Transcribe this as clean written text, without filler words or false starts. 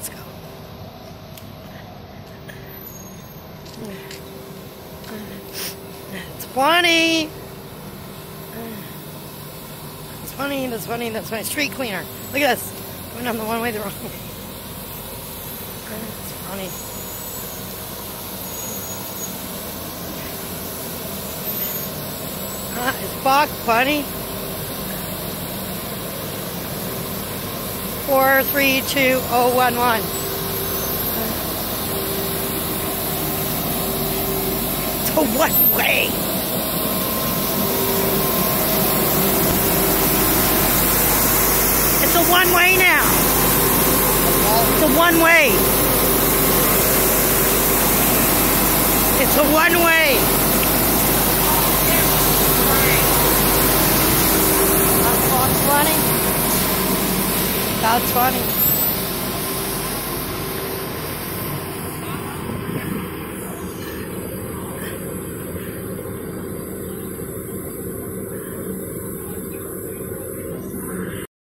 Let's go. That's funny. That's funny. That's funny. That's my street cleaner. Look at this. Going down the one way, the wrong way. That's funny. Is Buck funny? 432011. It's a one way. It's a one way now. It's a one way. It's a one way. That's funny. That's funny.